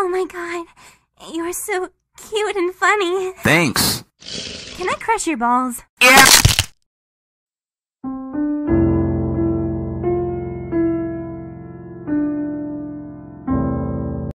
Oh my god, you're so cute and funny. Thanks. Can I crush your balls? Yeah.